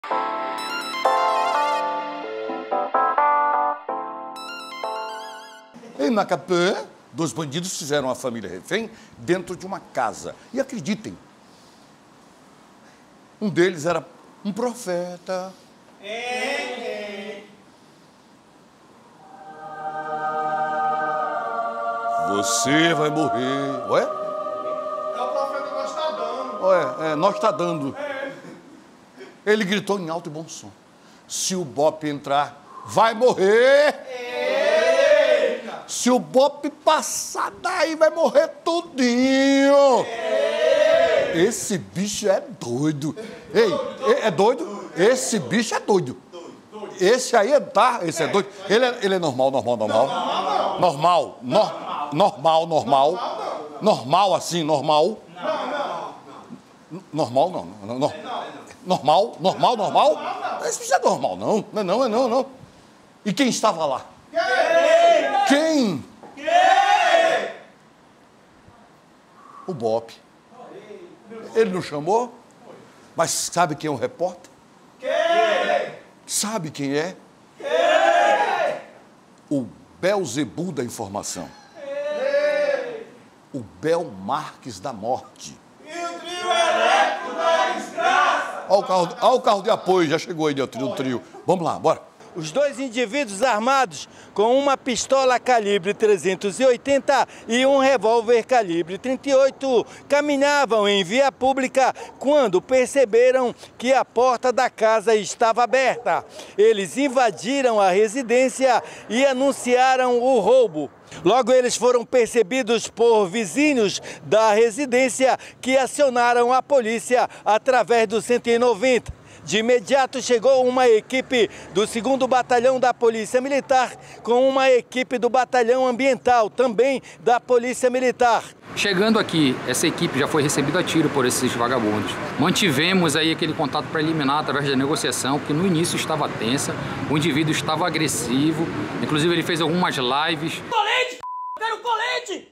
Em Macapá, 2 bandidos fizeram a família refém dentro de uma casa. E acreditem, um deles era um profeta. Você vai morrer. Ué? É o profeta que nós está dando. Ué, nós está dando. Ele gritou em alto e bom som. Se o Bop entrar, vai morrer. Eita. Se o Bop passar daí, vai morrer tudinho. Eita. Esse bicho é doido. Ei, é doido? Esse bicho é doido. Esse aí esse é doido. Ele é normal. Normal assim, normal. Normal. Esse bicho é normal, não. E quem estava lá? Quem? O Bop. Ele não chamou? Mas sabe quem é o repórter? Sabe quem é? O Belzebu da informação. O Bel Marques da morte. E o trio elétrico da desgraça. Olha o carro de apoio, já chegou aí, o trio. Vamos lá, bora. Os 2 indivíduos armados com uma pistola calibre 380 e um revólver calibre 38 caminhavam em via pública quando perceberam que a porta da casa estava aberta. Eles invadiram a residência e anunciaram o roubo. Logo, eles foram percebidos por vizinhos da residência que acionaram a polícia através do 190. De imediato chegou uma equipe do 2º Batalhão da Polícia Militar com uma equipe do Batalhão Ambiental, também da Polícia Militar. Chegando aqui, essa equipe já foi recebida a tiro por esses vagabundos. Mantivemos aí aquele contato preliminar através da negociação, que no início estava tensa, o indivíduo estava agressivo, inclusive ele fez algumas lives. Colete, quero colete!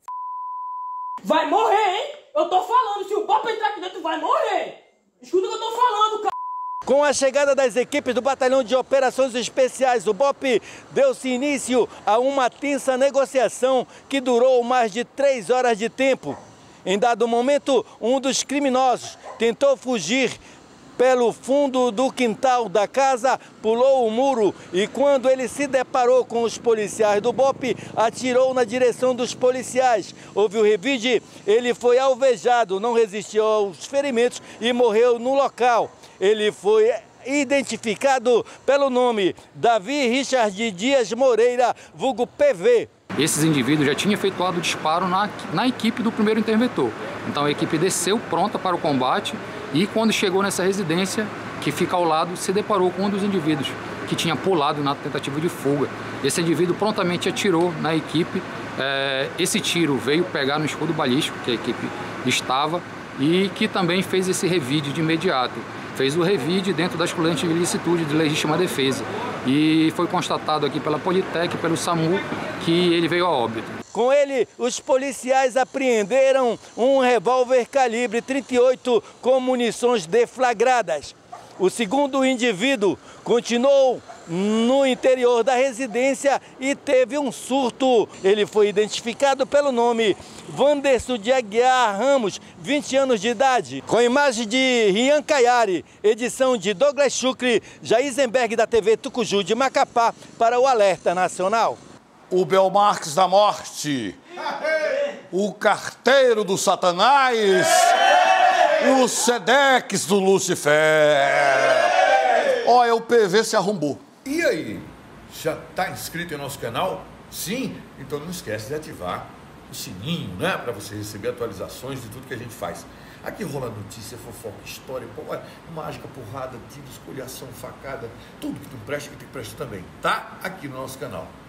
Vai morrer, hein? Eu tô falando, se o Bop entrar aqui dentro, vai morrer! Escuta o que eu tô falando, cara! Com a chegada das equipes do Batalhão de Operações Especiais, o BOP deu-se início a uma tensa negociação que durou mais de 3 horas de tempo. Em dado momento, um dos criminosos tentou fugir pelo fundo do quintal da casa, pulou o muro e quando ele se deparou com os policiais do BOP, atirou na direção dos policiais. Houve o revide, ele foi alvejado, não resistiu aos ferimentos e morreu no local. Ele foi identificado pelo nome Davi Richard Dias Moreira, vulgo PV. Esses indivíduos já tinham efetuado o disparo na equipe do primeiro interventor. Então a equipe desceu pronta para o combate e quando chegou nessa residência, que fica ao lado, se deparou com um dos indivíduos que tinha pulado na tentativa de fuga. Esse indivíduo prontamente atirou na equipe. Esse tiro veio pegar no escudo balístico que a equipe estava e que também fez esse revide de imediato. Fez o revide dentro das excludente de ilicitude de legítima defesa. E foi constatado aqui pela Politec, pelo SAMU, que ele veio a óbito. Com ele, os policiais apreenderam um revólver calibre 38 com munições deflagradas. O segundo indivíduo continuou no interior da residência e teve um surto. Ele foi identificado pelo nome Wanderson de Aguiar Ramos, 20 anos de idade. Com imagem de Rian Caiari, edição de Douglas Chucre, Jaisenberg da TV Tucuju de Macapá para o Alerta Nacional. O Bel Marques da morte, o carteiro do Satanás, o Sedex do Lucifer. Olha, o PV se arrombou. E aí, já está inscrito em nosso canal? Sim? Então não esquece de ativar o sininho, né? Para você receber atualizações de tudo que a gente faz. Aqui rola notícia, fofoca, história, mágica, porrada, tiro, escolhação, facada, tudo que não presta, que tem que prestar também. Tá aqui no nosso canal.